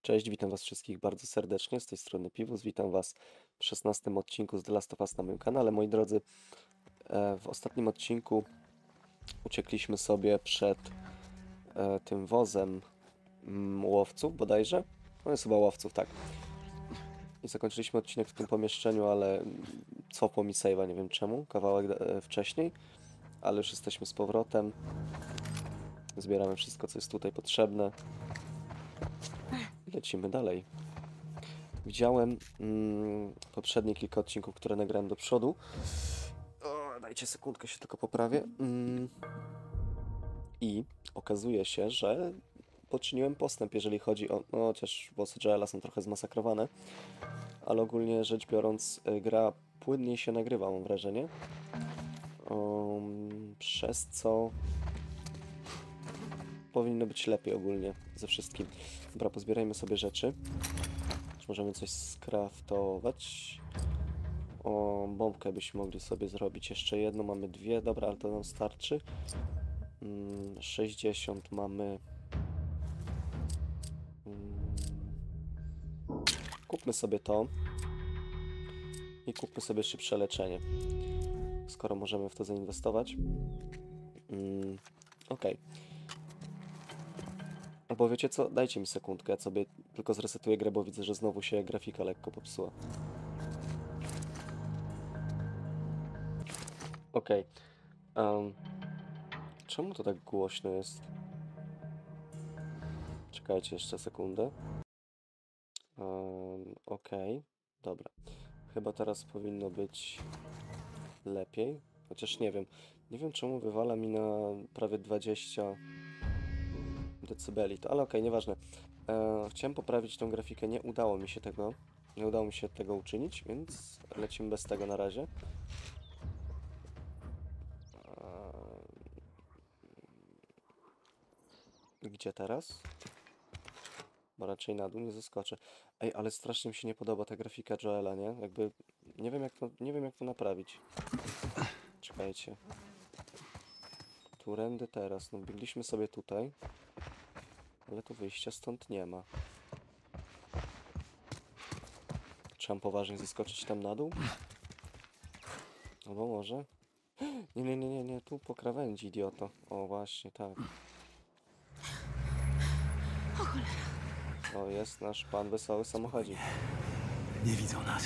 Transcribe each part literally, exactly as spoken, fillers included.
Cześć, witam was wszystkich bardzo serdecznie, z tej strony Piwus, witam was w szesnastym odcinku z The Last of Us na moim kanale. Moi drodzy, e, w ostatnim odcinku uciekliśmy sobie przed e, tym wozem mm, łowców bodajże. No jest chyba łowców, tak. I zakończyliśmy odcinek w tym pomieszczeniu, ale cofło mi save'a, nie wiem czemu, kawałek e, wcześniej. Ale już jesteśmy z powrotem. Zbieramy wszystko, co jest tutaj potrzebne. I lecimy dalej. Widziałem mm, poprzednie kilka odcinków, które nagrałem do przodu. O, dajcie sekundkę, się tylko poprawię. Mm. I okazuje się, że poczyniłem postęp, jeżeli chodzi o... No, chociaż włosy Joela są trochę zmasakrowane. Ale ogólnie rzecz biorąc, gra płynniej się nagrywa, mam wrażenie. Um, przez co... powinno być lepiej ogólnie ze wszystkim. Dobra, pozbierajmy sobie rzeczy. Czy możemy coś skraftować? O, bombkę byśmy mogli sobie zrobić. Jeszcze jedną, mamy dwie. Dobra, ale to nam starczy. Mm, sześćdziesiąt mamy. Mm, kupmy sobie to. I kupmy sobie szybsze leczenie. Skoro możemy w to zainwestować. Mm, Okej. Okay. Albo wiecie co? Dajcie mi sekundkę, ja sobie tylko zresetuję grę, bo widzę, że znowu się grafika lekko popsuła. Okej. Okay. Um, czemu to tak głośno jest? Czekajcie jeszcze sekundę. Um, Okej. Okay. Dobra. Chyba teraz powinno być lepiej. Chociaż nie wiem. Nie wiem czemu wywala mi na prawie dwadzieścia decybeli. To, ale okej, okay, nieważne. E, chciałem poprawić tą grafikę. Nie udało mi się tego. Nie udało mi się tego uczynić, więc lecimy bez tego na razie. Gdzie teraz? Bo raczej na dół nie zaskoczę. Ej, ale strasznie mi się nie podoba ta grafika Joela, nie? Jakby... Nie wiem jak to, nie wiem jak to naprawić. Czekajcie. Turędy teraz. No biegliśmy sobie tutaj. Ale tu wyjścia stąd nie ma. Trzeba poważnie zeskoczyć tam na dół? Albo może? Nie, nie, nie, nie, nie. Tu po krawędzi, idioto. O, właśnie, tak. O cholera. O, jest nasz pan wesoły samochodzik. Nie widzą nas.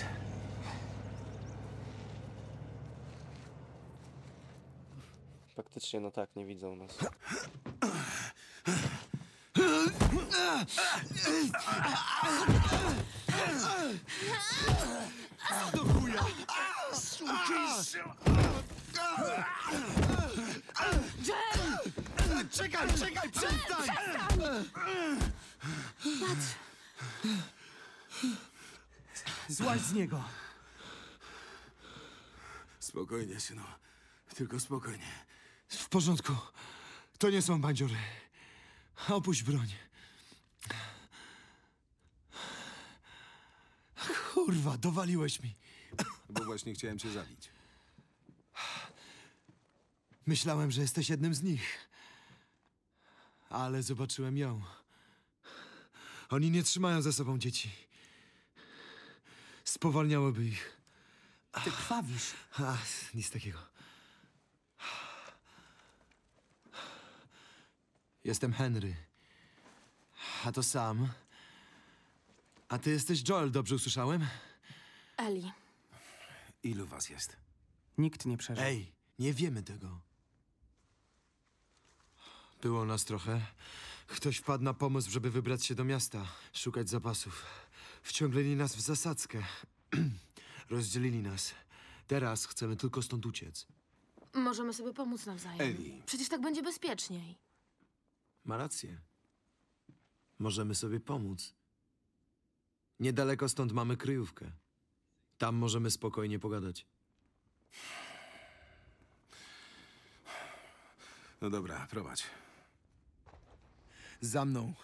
Faktycznie, no tak, nie widzą nas. Do chuja! Jen! Czekaj, czekaj, przestań! Patrz! Złaź z niego! Spokojnie, synu. Tylko spokojnie. W porządku. To nie są bandziory. Opuść broń. Kurwa, dowaliłeś mi. Bo właśnie chciałem cię zabić. Myślałem, że jesteś jednym z nich. Ale zobaczyłem ją. Oni nie trzymają ze sobą dzieci. Spowalniałoby ich. Ty krwawisz. A, nic takiego. Jestem Henry. A to Sam. A ty jesteś Joel, dobrze usłyszałem? Eli. Ilu was jest? Nikt nie przeżył. Ej, nie wiemy tego. Było nas trochę. Ktoś wpadł na pomysł, żeby wybrać się do miasta, szukać zapasów. Wciągnęli nas w zasadzkę. Rozdzielili nas. Teraz chcemy tylko stąd uciec. Możemy sobie pomóc nawzajem. Eli. Przecież tak będzie bezpieczniej. Ma rację. Możemy sobie pomóc. Niedaleko stąd mamy kryjówkę. Tam możemy spokojnie pogadać. No dobra, prowadź. Za mną.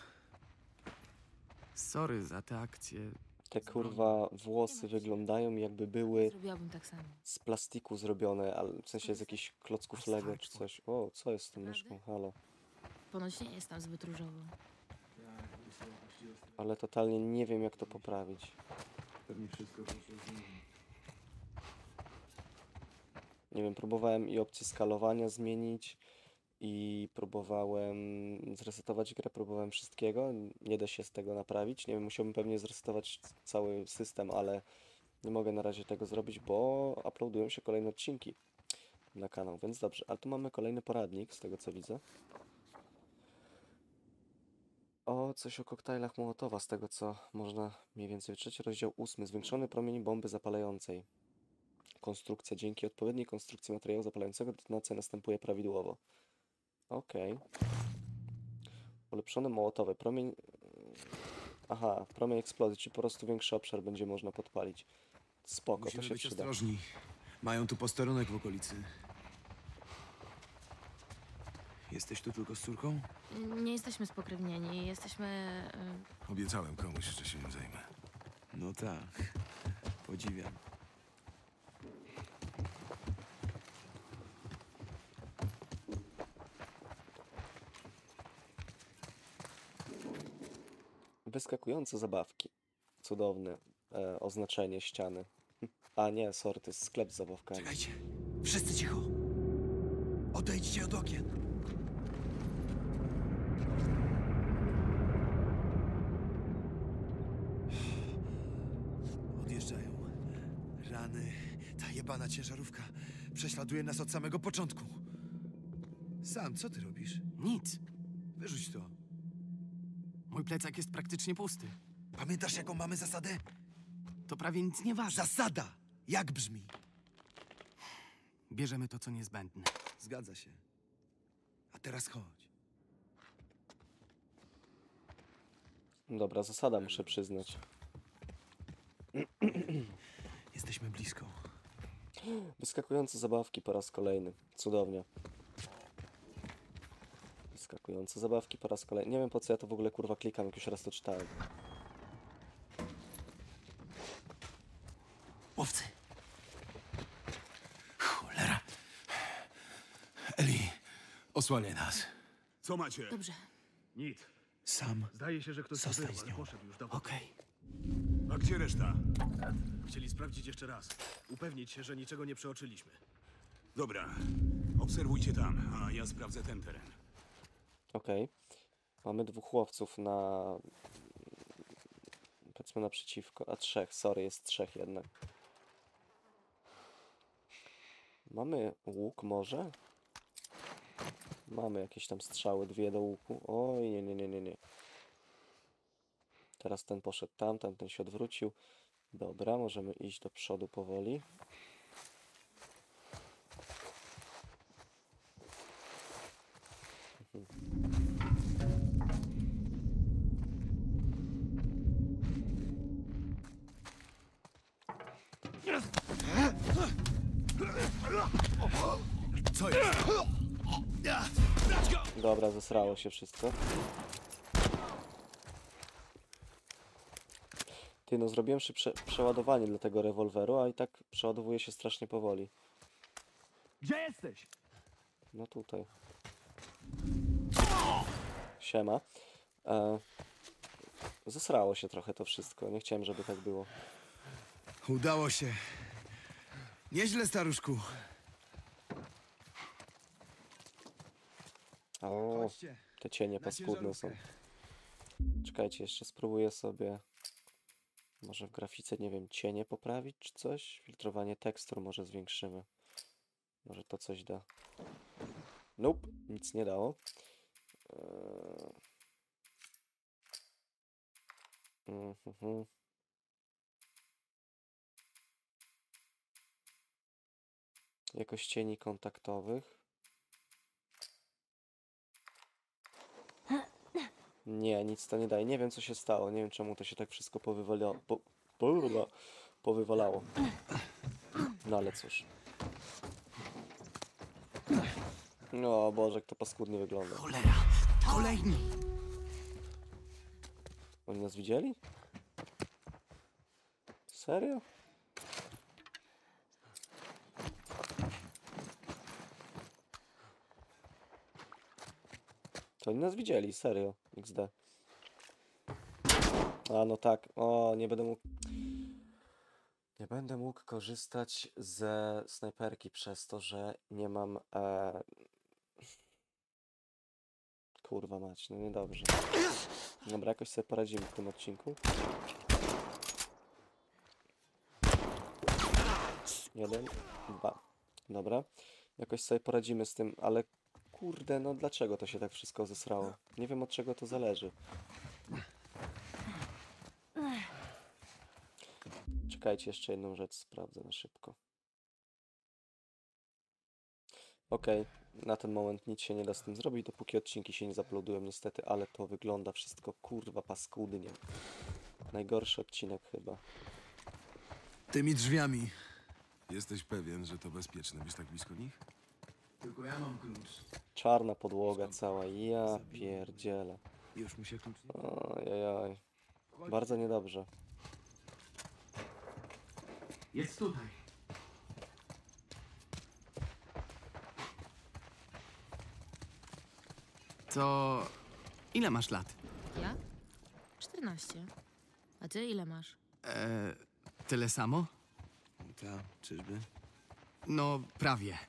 Sorry za tę akcję. Te kurwa włosy wyglądają jakby były Zrobiłabym tak samo. z plastiku zrobione, ale w sensie z jakichś klocków Lego czy coś. O, co jest z tą myszką? Halo. Ponoć nie jest tam zbyt różowo. Ale totalnie nie wiem, jak to poprawić. Pewnie wszystko poszło Nie wiem, próbowałem i opcję skalowania zmienić, i próbowałem zresetować grę, próbowałem wszystkiego. Nie da się z tego naprawić. Nie wiem, musiałbym pewnie zresetować c- cały system, ale nie mogę na razie tego zrobić, bo uploadują się kolejne odcinki na kanał, więc dobrze. Ale tu mamy kolejny poradnik, z tego co widzę. O, coś o koktajlach Mołotowa, z tego co można mniej więcej wyczytać. Rozdział ósmy. Zwiększony promień bomby zapalającej. Konstrukcja. Dzięki odpowiedniej konstrukcji materiału zapalającego detonacja następuje prawidłowo. Okej. Ulepszony Mołotowy. Promień... Aha, promień eksplozji, czy po prostu większy obszar będzie można podpalić. Spoko, to Musimy się być przyda. ostrożni. Mają tu posterunek w okolicy. Jesteś tu tylko z córką? Nie jesteśmy spokrewnieni, jesteśmy... y, Obiecałem komuś, że się nim zajmę. No tak. Podziwiam. Wyskakujące zabawki. Cudowne e, oznaczenie ściany. A nie, sorry, to jest sklep z zabawkami. Czekajcie. Wszyscy cicho. Odejdźcie od okien. Odjeżdżają. Rany. Ta jebana ciężarówka prześladuje nas od samego początku. Sam, co ty robisz? Nic. Wyrzuć to. Mój plecak jest praktycznie pusty. Pamiętasz, jaką mamy zasadę? To prawie nic nie waży. Zasada! Jak brzmi? Bierzemy to, co niezbędne. Zgadza się. A teraz chodź. Dobra, zasada muszę przyznać. Jesteśmy blisko. Wyskakujące zabawki po raz kolejny. Cudownie. Wyskakujące zabawki po raz kolejny. Nie wiem, po co ja to w ogóle kurwa klikam, jak już raz to czytałem. Łowcy. Cholera. Eli, Osłaniaj nas. Co macie? Dobrze. Nic. sam. Zdaje się, że ktoś tu Zostań był, z ale nią. poszedł już dawno. Okej. A gdzie reszta? Chcieli sprawdzić jeszcze raz. Upewnić się, że niczego nie przeoczyliśmy. Dobra. Obserwujcie tam, a ja sprawdzę ten teren. Okej. Mamy dwóch łowców na... Powiedzmy naprzeciwko. A trzech, sorry, jest trzech jednak. Mamy łuk może? Mamy jakieś tam strzały, dwie do łuku. Oj, nie, nie, nie, nie, nie. Teraz ten poszedł tam, tamten się odwrócił. Dobra, możemy iść do przodu powoli. Co jest? Dobra, zesrało się wszystko. Ty, no zrobiłem szybsze przeładowanie dla tego rewolweru, a i tak przeładowuje się strasznie powoli. Gdzie jesteś? No tutaj. Siema. E, zesrało się trochę to wszystko. Nie chciałem, żeby tak było. Udało się. Nieźle, staruszku. O, Chodźcie. te cienie Na paskudne są. ciężarówkę. Czekajcie, jeszcze spróbuję sobie może w grafice, nie wiem, cienie poprawić czy coś? Filtrowanie tekstur może zwiększymy. Może to coś da. Nope, nic nie dało. Eee... Mhm. Jakość cieni kontaktowych. Nie, nic to nie daje. Nie wiem, co się stało. Nie wiem, czemu to się tak wszystko powywalało. Po, kurwa, powywalało. No ale cóż. No Boże, jak to paskudnie wygląda. Cholera. Kolejni. Oni nas widzieli? Serio? To oni nas widzieli, serio. iks de. A no tak, o, nie będę mógł. Nie będę mógł korzystać ze snajperki przez to, że nie mam. E... Kurwa mać, no niedobrze. Dobra, jakoś sobie poradzimy w tym odcinku. Jeden, dwa. Dobra. Jakoś sobie poradzimy z tym, ale kurde, no dlaczego to się tak wszystko zesrało? Nie wiem, od czego to zależy. Czekajcie, jeszcze jedną rzecz sprawdzę na szybko. Okej, na ten moment nic się nie da z tym zrobić, dopóki odcinki się nie zaploadują niestety, ale to wygląda wszystko kurwa paskudnie. Najgorszy odcinek chyba. Tymi drzwiami. Jesteś pewien, że to bezpieczne być tak blisko nich? Tylko ja mam klucz. Czarna podłoga cała, ja pierdzielę. Już mi się klucz nie... Ojojoj. Bardzo niedobrze. Jest tutaj. To ile masz lat? Ja? czternaście. A ty ile masz? E, tyle samo? Ta, czyżby? No, prawie.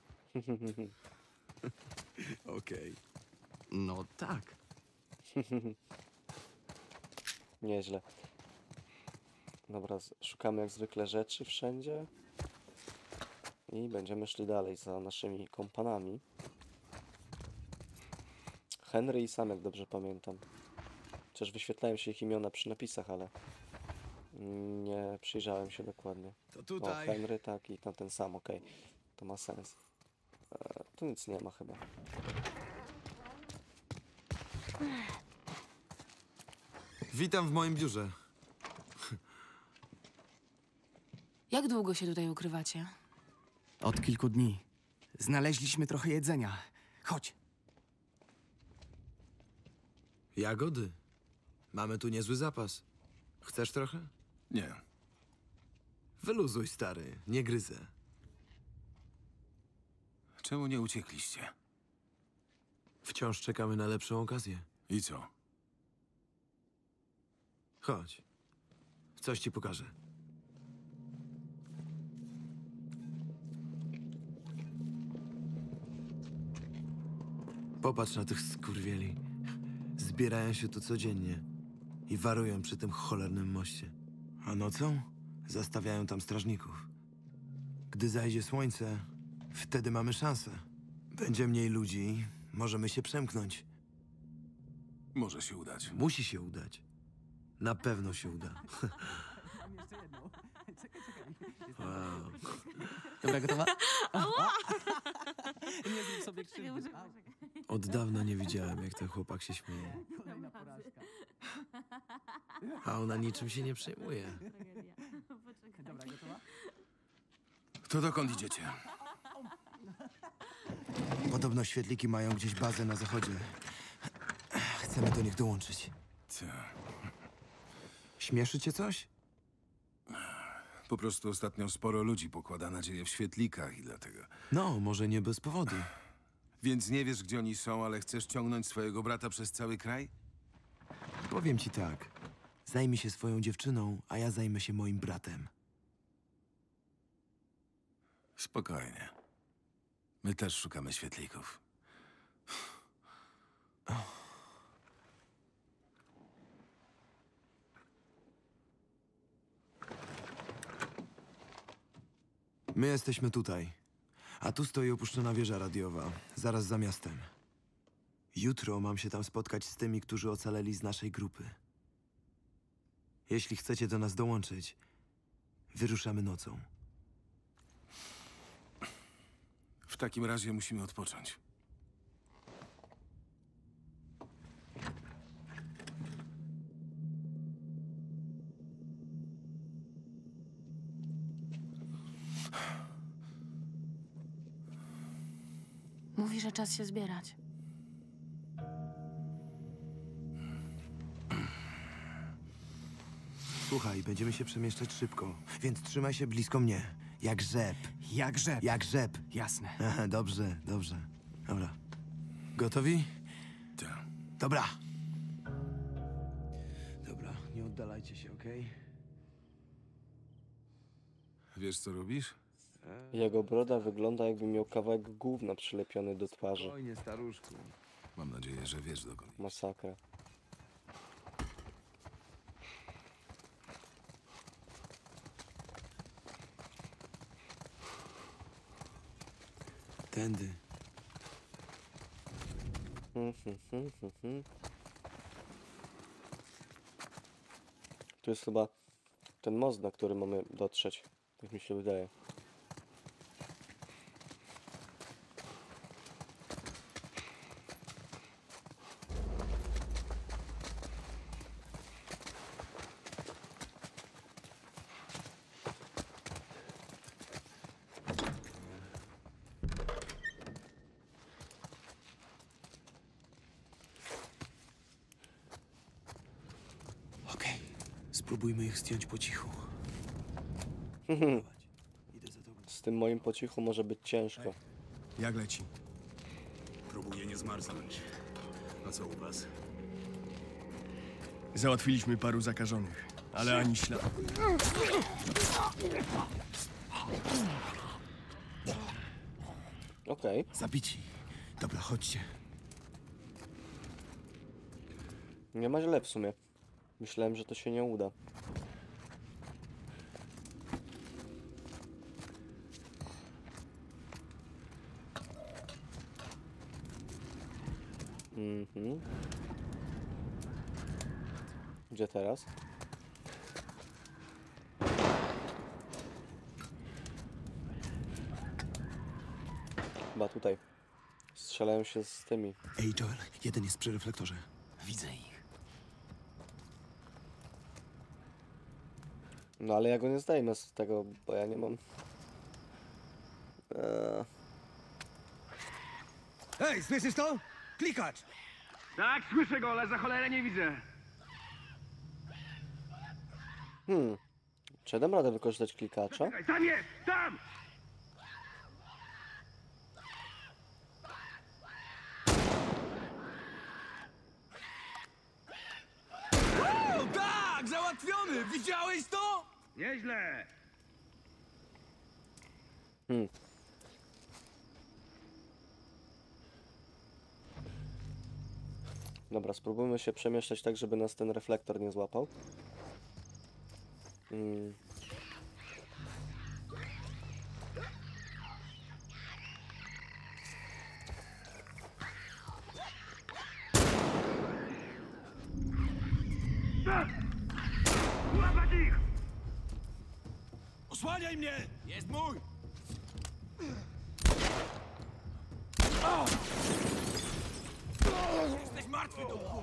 Okej. No tak. Nieźle. Dobra, z- szukamy jak zwykle rzeczy wszędzie. I będziemy szli dalej za naszymi kompanami. Henry i Sam, jak dobrze pamiętam. Chociaż wyświetlają się ich imiona przy napisach, ale nie przyjrzałem się dokładnie. To O, tutaj. Henry, tak, i tamten Sam, okej. To ma sens. E, tu nic nie ma chyba. Witam w moim biurze. Jak długo się tutaj ukrywacie? Od kilku dni. Znaleźliśmy trochę jedzenia. Chodź. Jagody. Mamy tu niezły zapas. Chcesz trochę? Nie. Wyluzuj, stary. Nie gryzę. Czemu nie uciekliście? Wciąż czekamy na lepszą okazję. I co? Chodź. Coś ci pokażę. Popatrz na tych skurwieli. Zbierają się tu codziennie i warują przy tym cholernym moście. A nocą zastawiają tam strażników. Gdy zajdzie słońce, wtedy mamy szansę. Będzie mniej ludzi, możemy się przemknąć. Może się udać. Musi się udać. Na pewno się uda. Wow. Dobra, gotowa? Nie zrób sobie krzywdy. Od dawna nie widziałem, jak ten chłopak się śmieje. A ona niczym się nie przejmuje. Dobra, gotowa? To dokąd idziecie? Podobno świetliki mają gdzieś bazę na zachodzie. Chcemy do nich dołączyć. Co? Śmieszy cię coś? Po prostu ostatnio sporo ludzi pokłada nadzieję w świetlikach i dlatego. No, może nie bez powodu. Więc nie wiesz, gdzie oni są, ale chcesz ciągnąć swojego brata przez cały kraj? Powiem ci tak. Zajmij się swoją dziewczyną, a ja zajmę się moim bratem. Spokojnie. My też szukamy świetlików. My jesteśmy tutaj. A tu stoi opuszczona wieża radiowa, zaraz za miastem. Jutro mam się tam spotkać z tymi, którzy ocaleli z naszej grupy. Jeśli chcecie do nas dołączyć, wyruszamy nocą. W takim razie musimy odpocząć. Mówi, że czas się zbierać. Słuchaj, będziemy się przemieszczać szybko, więc trzymaj się blisko mnie. Jak rzep. Jak rzep. Jak rzep. Jasne. Aha, dobrze, dobrze. Dobra. Gotowi? Tak. Dobra. Dobra, nie oddalajcie się, okej? Wiesz, co robisz? Jego broda wygląda, jakby miał kawałek gówna przylepiony do twarzy. Spokojnie, staruszku. Mam nadzieję, że wiesz, dokąd. Masakra. Tędy. Hmm, hmm, hmm, hmm, hmm. Tu jest chyba ten most, na który mamy dotrzeć. Tak mi się wydaje. Okej, spróbujmy ich zdjąć po cichu. Prowadź. Idę za tobą. Z tym moim po cichu może być ciężko. Jak leci? Próbuję nie zmarznąć. A co u was? Załatwiliśmy paru zakażonych, ale ani śladu. Okej. Zabici. Dobra, chodźcie. Nie ma źle w sumie. Myślałem, że to się nie uda. Mhm. Gdzie teraz? Chyba tutaj. Strzelają się z tymi. Ej, Joel, jeden jest przy reflektorze. Widzę ich. No ale ja go nie zdejmę z tego, bo ja nie mam... Eee, Hej, słyszysz to? Klikacz! Tak, słyszę go, ale za cholerę nie widzę. hmm. Czy dam radę wykorzystać klikacza? Czekaj, tam jest! Tam! O, tak! Załatwiony! Widziałeś to? Nieźle! Hmm. Dobra, spróbujmy się przemieszczać tak, żeby nas ten reflektor nie złapał. Hmm. Łapać ich! Osłaniaj mnie! Jest mój! Jesteś martwy, duchu!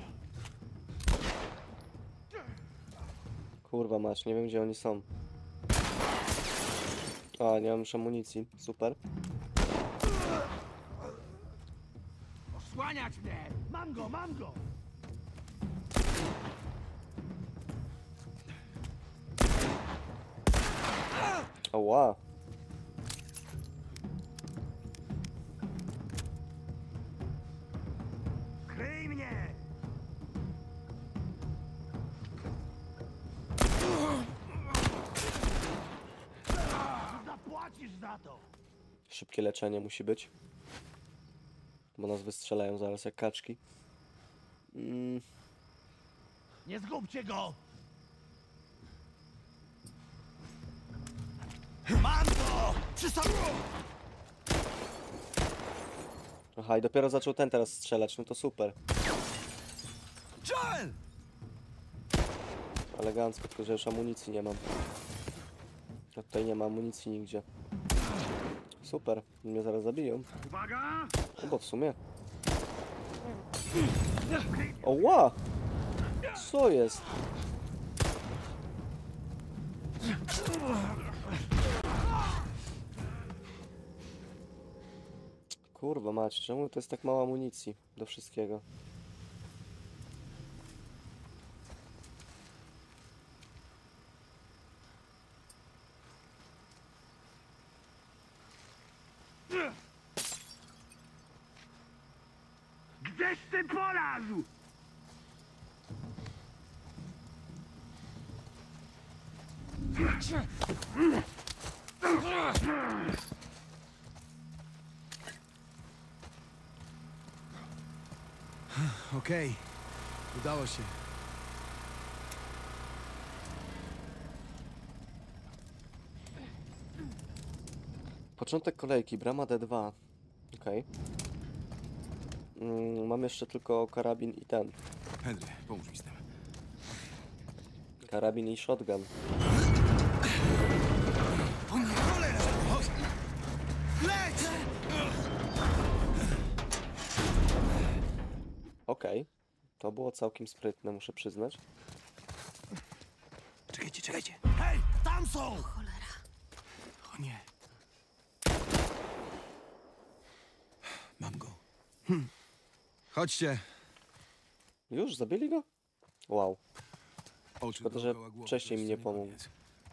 Kurwa mać, nie wiem gdzie oni są. A, nie mam już amunicji. Super. Osłaniać mnie! Mam go, mam go! Ała. Kryj mnie! Zapłacisz za to! Szybkie leczenie musi być. Bo nas wystrzelają zaraz jak kaczki. Mm. Nie zgubcie go! Mam go! Przystąpię! Aha, i dopiero zaczął ten teraz strzelać, no to super. Joel! Elegancko, tylko że już amunicji nie mam. A tutaj nie ma amunicji nigdzie. Super, mnie zaraz zabiją. Uwaga! No bo w sumie. Oła! Co jest? Kurwa mać, czemu to jest tak mało amunicji do wszystkiego? Gdzieś ty polazł! Okej, udało się. Początek kolejki, brama D dwa. Okej. Mm, mam jeszcze tylko karabin i ten. Henry, pomóż mi z tym. Karabin i shotgun. Okej. To było całkiem sprytne, muszę przyznać. Czekajcie, czekajcie. Hej, tam są! O nie. Mam go. Chodźcie. Już? Zabili go? Wow. Oczy Szkoda, że dookoła głowy, wcześniej to mi jeszcze nie pomógł. koniec.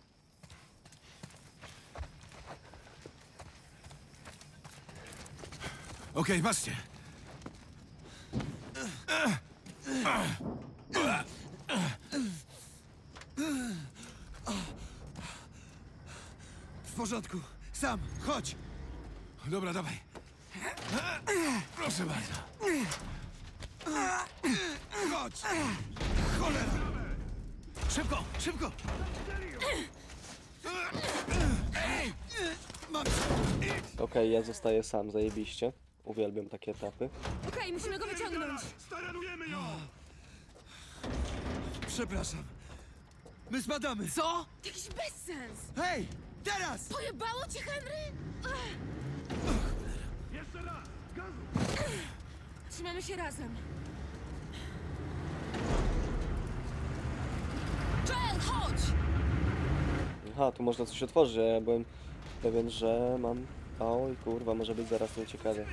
Okej, patrzcie. W porządku. Sam, chodź. Dobra, dawaj. Proszę bardzo. Chodź. Cholera. Szybko, szybko. Mam... Okej, ja zostaję sam, zajebiście. Uwielbiam takie etapy. Okej, musimy go wyciągnąć. Staranujemy ją! Przepraszam. My spadamy. Co? Jakiś bezsens! Hej, teraz! Pojebało cię, Henry? Jeszcze raz! Gazu! Trzymamy się razem. Joel, chodź! Aha, tu można coś otworzyć, a ja byłem pewien, że mam... Oj, kurwa, może być zaraz nieciekawie.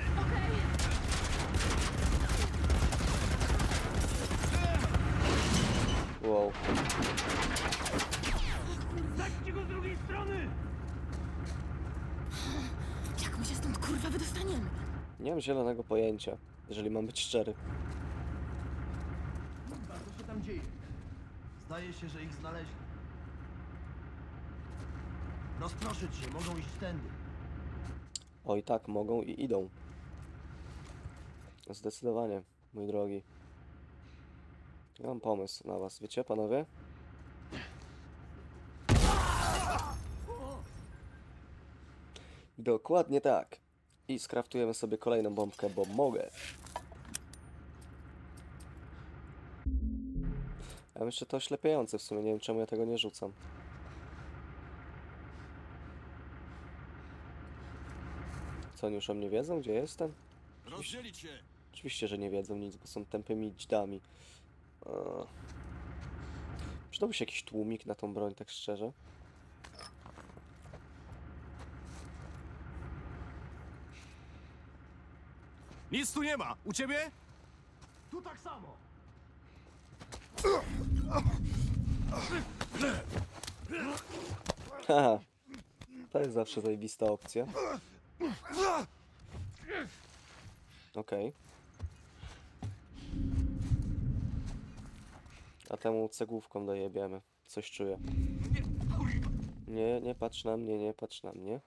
Wow. Zajdźcie go z drugiej strony! Jak my się stąd kurwa wydostaniemy? Nie mam zielonego pojęcia, jeżeli mam być szczery. Kurwa, co się tam dzieje? Zdaje się, że ich znaleźli. Rozproszyć się, mogą iść tędy. Oj, tak, mogą i idą. Zdecydowanie, mój drogi. Ja mam pomysł na was, wiecie, panowie? Dokładnie tak. I skraftujemy sobie kolejną bombkę, bo mogę. Ja mam jeszcze to oślepiające w sumie, nie wiem czemu ja tego nie rzucam. Co, oni już o mnie wiedzą, gdzie jestem? Rozdzielić się! Oczywiście, że nie wiedzą nic, bo są tępymi dźdami. Eee. Przydałby się jakiś tłumik na tą broń, tak szczerze. Nic tu nie ma! U ciebie? Tu tak samo! Haha. To jest zawsze zajebista opcja. Okej. A temu cegłówką dojebiemy. Coś czuję. Nie, nie patrz na mnie, nie patrz na mnie.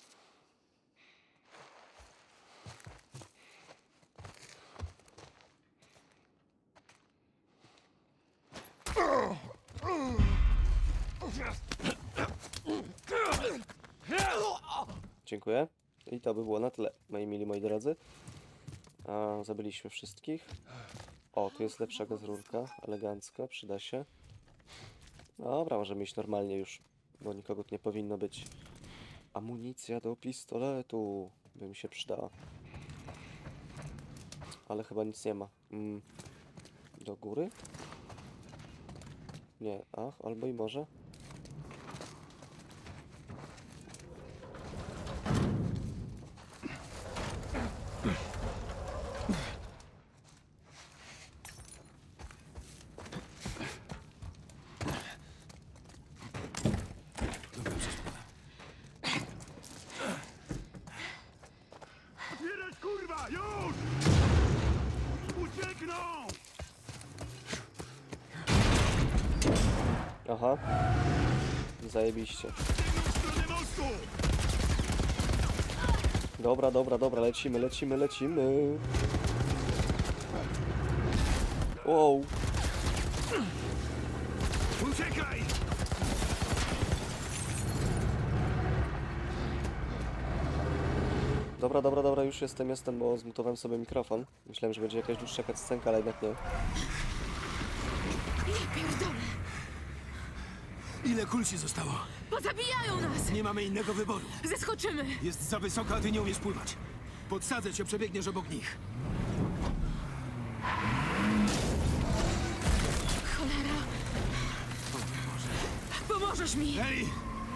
Dziękuję. I to by było na tyle, moi mili, moi drodzy. A, zabiliśmy wszystkich. O, tu jest lepsza gazurka, elegancko, przyda się. Dobra, możemy iść normalnie już, bo nikogo tu nie powinno być. Amunicja do pistoletu by mi się przydała. Ale chyba nic nie ma. Mm. Do góry? Nie, ach, albo i może. Otwierać, kurwa! Już! Uciekną! Aha. Zajebiście. Dobra, dobra, dobra, lecimy, lecimy, lecimy. Wow. Uciekaj! Dobra, dobra, dobra, już jestem, jestem, bo zmutowałem sobie mikrofon. Myślałem, że będzie jakaś dłuższa cutscenka, ale jednak nie. Ja pierdolę! Ile kul ci zostało? Pozabijają nas! Nie mamy innego wyboru. Zeskoczymy! Jest za wysoko, a ty nie umiesz pływać. Podsadzę cię, przebiegniesz obok nich. Cholera! Pomożesz mi! Eli!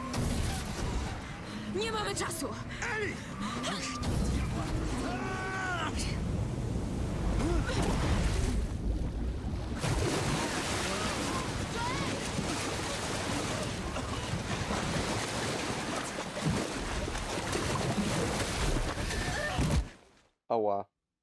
Nie mamy czasu! Eli! Ała.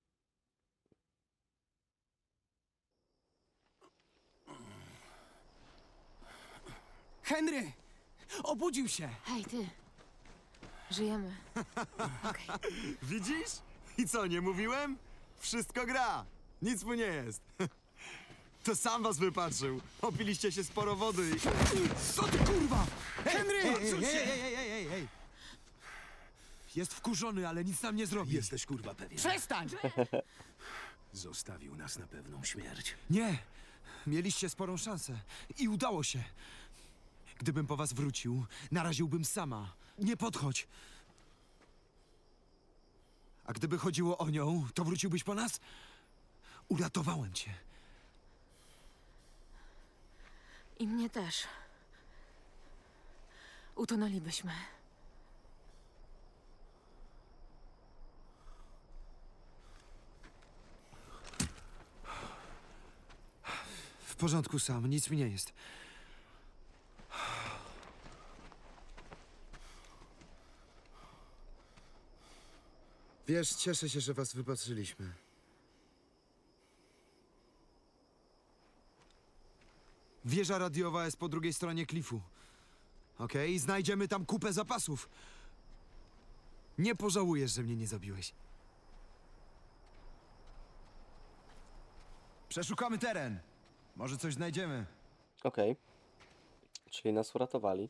Henry! Obudził się! Hej, ty! Żyjemy. Okej. Widzisz? I co, nie mówiłem? Wszystko gra. Nic mu nie jest. To sam was wypatrzył. Opiliście się sporo wody i... Co ty kurwa? Henry! Ej, ej, ej, ej, ej, ej. Jest wkurzony, ale nic nam nie zrobi. Jesteś kurwa pewien. Przestań! Zostawił nas na pewną śmierć. Nie. Mieliście sporą szansę. I udało się. Gdybym po was wrócił, naraziłbym sama. Nie podchodź. A gdyby chodziło o nią, to wróciłbyś po nas? Uratowałem cię. I mnie też. Utonęlibyśmy. W porządku sam, nic mi nie jest. Wiesz, cieszę się, że was wypatrzyliśmy. Wieża radiowa jest po drugiej stronie klifu. Okej? Znajdziemy tam kupę zapasów. Nie pożałujesz, że mnie nie zabiłeś. Przeszukamy teren. Może coś znajdziemy. Okej. Czyli nas uratowali.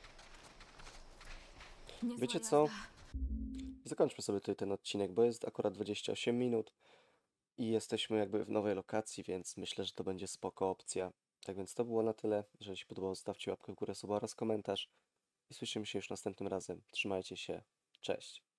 Niezła Wiecie co? jazda. Zakończmy sobie tutaj ten odcinek, bo jest akurat dwadzieścia osiem minut i jesteśmy jakby w nowej lokacji, więc myślę, że to będzie spoko opcja. Tak więc to było na tyle. Jeżeli się podobało, zostawcie łapkę w górę, suba oraz komentarz i słyszymy się już następnym razem. Trzymajcie się. Cześć.